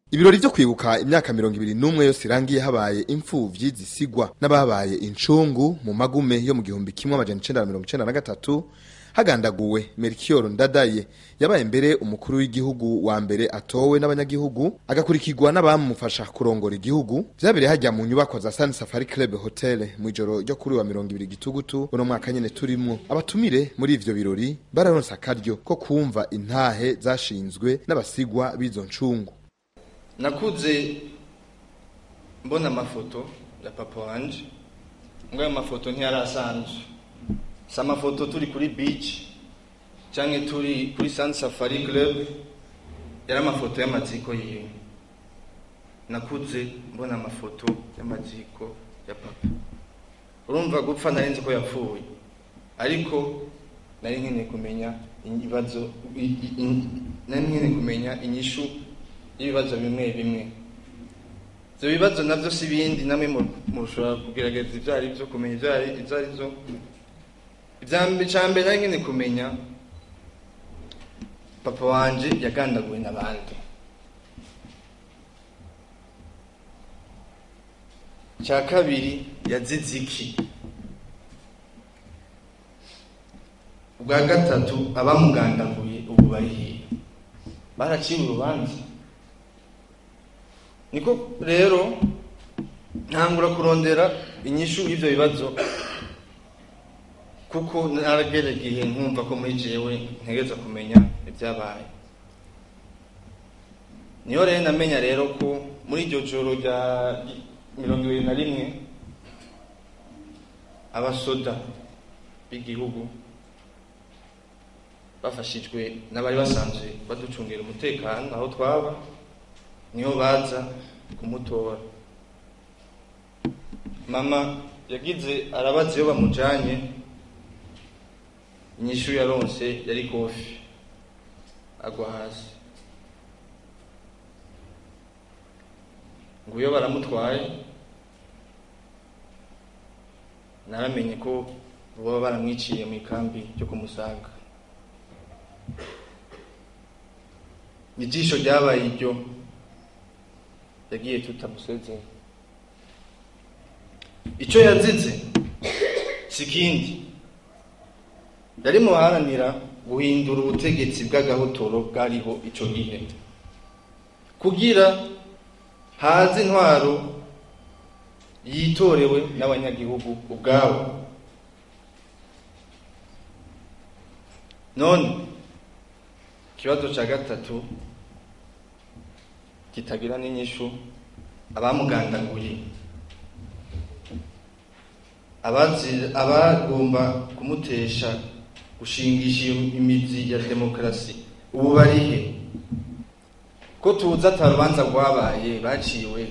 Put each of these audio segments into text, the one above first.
Ibirori vyo kwibuka imyaka 21 yose irangiye habaye impfuvyi zisigwa n'ababaye incungu mu magume yo mu 1993 hagandaguwe Melchior Ndadaye yabaye mbere umukuru w'igihugu wa mbere atowe n'abanyagihugu agakurikirwa n'abamufasha kurongora igihugu. Vyabereye hajya mu nyubako za Sun Safari Club Hotel mu ijoro ryo kuri wa 20 gitugutu uno mwaka nyene turimwo. Abatumire muri ivyo birori bararonsa akaryo ko kumva intahe zashinzwe n'abasigwa b'izo ncungu. Nakuze mbona amafoto ya papa wanje, ngo ayo mafoto ntiyarasanzwe. Sa mafoto turi kuri beach canke turi kuri Sun Safari Club, yari amafoto y'amaziko yiwe. Nakuze mbona amafoto y'amaziko ya papa. Urumva gupfa narenze ko yapfuye, ariko nari nkeneye kumenya ibibazo, nari nkeneye kumenya inyishu ibibazo bimwe bimwe. Ivyo bibazo navyo si bindi namwe mushobora kugerageza ivyari byo kumenya ivyari zo ivyambe nari nkeneye kumenya papa wanje yagandaguwe n'abandi. Cya kabiri yazize iki? Ubwa gatatu abamugandaguye ubu bari hehe? Baraciye urubanza? Niko rero ntangura kurondera inyishu y'ivyo bibazo, kuko naragera igihe nkumva ko muri jewe ntegeza kumenya ibyabaye. Niyo rero namenya rero ko muri iryo joro rya 21 abasoda b'igihugu bafashijwe n'abari basanzwe baducungera umutekano aho twaba, niyo baza kumutora. Mama yagize arabaza iyo bamujanye, inyishu yaronse yari kofi, agwa hasi. Nguyo baramutwaye, naramenye ko baba baramwiciye mu ikambi ryo kumusanga. Ijisho ryabaye iryo, yagiye tutamusezeye. Ico yazize sikindi, yari muharanira guhindura ubutegetsi bw'agahotoro bwariho ico gihe, kugira haze intwaro yitorewe n'abanyagihugu ubwabo. None ikibazo ca gatatu kitagira n'inyishu, abamugandaguye, abagomba kumutesha gushingisha imizi ya demokrasi ubu barihe? Ko tuza atarubanza rwabaye baciwe,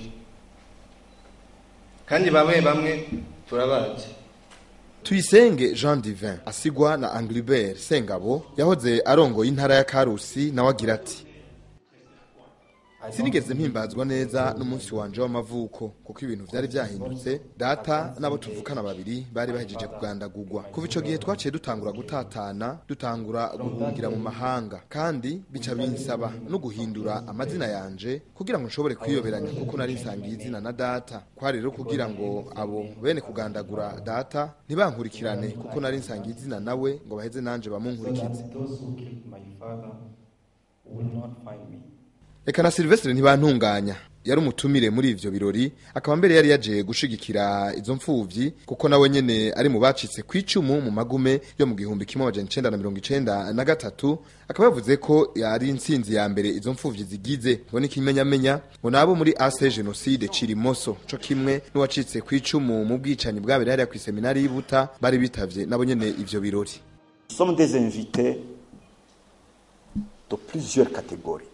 kandi bamwe turabazi. Tuyisenge Jean Divin asigwa na Anglibert Sengabo yahoze arongoye intara ya Karusi, nawe agira ati: sinigeze mpimbazwa neza n'umunsi wanje w'amavuko, kuko ibintu vyari vyahindutse. Data nabo tuvukana babiri bari bahejeje kugandagurwa. Kuva ico gihe twaciye dutangura gutatana, dutangura guhungira mu mahanga, kandi bica binsaba no guhindura amazina yanje kugira ngo nshobore kwiyoberanya, kuko nari nsangiye izina na data. Kwari rero kugira ngo abo bene kugandagura data ntibankurikirane, kuko nari nsangiye izina nawe, ngo baheze nanje bamunkurikize. Eka na Silvestre ntibantunganya yari umutumire muri ivyo birori, akaba mbere yari yaje gushigikira izo mfuvyi, kuko nawe nyene ari mu bacitse kwicumu mu magume yo mu 1993. Akaba yavuze ko yari intsinzi ya mbere izo mfuvyi zigize, ngo n'ikimenyamenya ngo nabo muri AC Genocide Cirimoso co kimwe n'uwacitse kwicumu mu bwicanyi bwabere yari ku seminari y'Ibuta bari bitavye nabo nyene ivyo birori. Nous sommes des invités de plusieurs catégories,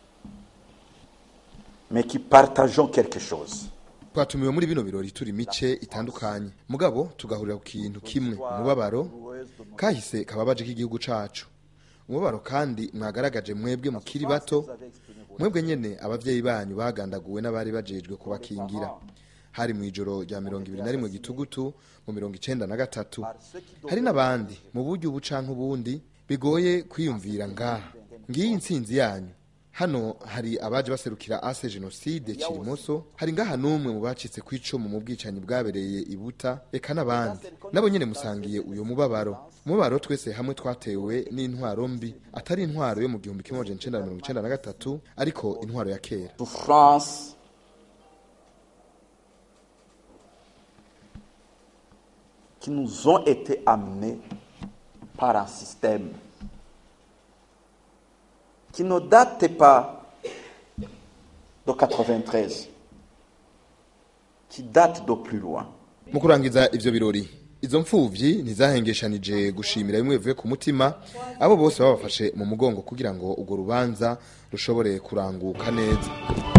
mais qui partageons quelque chose. Twatumiwe muri bino birori turi mice itandukanye, mugabo tugahurira ku kintu kimwe: umubabaro kahise kababaje k'igihugu cacu. Umubabaro kandi mwagaragaje mwebwe mukiri bato, mwebwe nyene abavyeyi banyu bagandaguwe n'abari bajejwe kubakingira. Hari mu ijoro rya 21 gitugutu mu 1993. Hari n'abandi mu buryo ubucanke ubundi bigoye kwiyumvira ngaha. Ngiyi intsinzi yanyu, hano hari abaje baserukira ase genocide Kirimoso, hari ngaha numwe mu bacitse kwicumu mu bwicanyi bwabereye ibuta, eka n'abandi nabo nyene musangiye uyo mubabaro twese hamwe twatewe n'intwaro mbi, atari intwaro yo mu 1993 ariko intwaro ya kera. Souffrance qui nous ont été amenés par un système qui ne date pas de 93, qui date de plus loin. Mu kurangiza ivyo birori, izo mfuvyi ntizahengeshanije gushimira bimwe bivuye ku mutima abo bose babafashe mu mugongo kugira ngo urwo rubanza rushobore kuranguka neza.